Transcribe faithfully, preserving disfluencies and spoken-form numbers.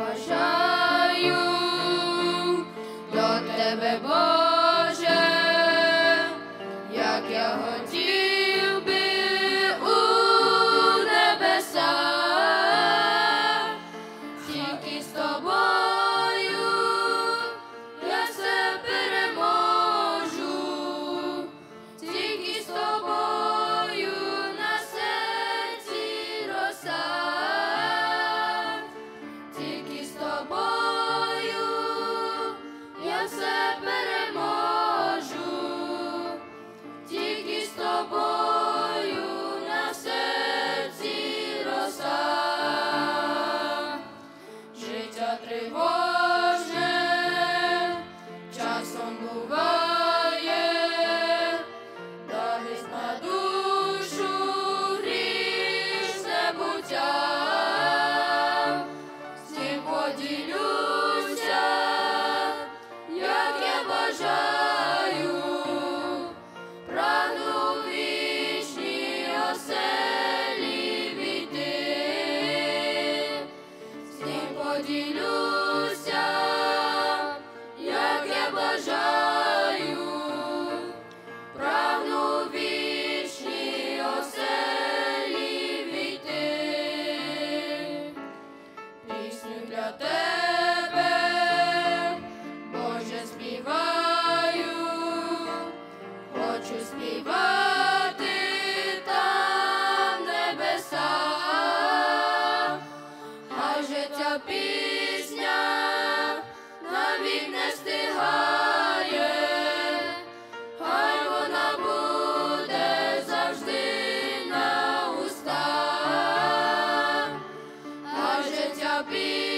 бажаю до тебе, Боже, як я хотів би у небесах, тільки з тобою я все переможу, тільки з тобою на серці роса, тільки з тобою я все переможу, тільки з тобою на серці роса. Життя тривожне часом буває, давить на душу грішне буття. З цим поділюся, як я бажаю, прагну в вічні оселі війти. З цим поділюся, як я бажаю, прагну в вічні оселі війти. Пісню для тебе, Боже, співаю, хочу співати там в небесах, адже ця пісня навік не стигає, хай вона буде завжди на устах, адже ця пісня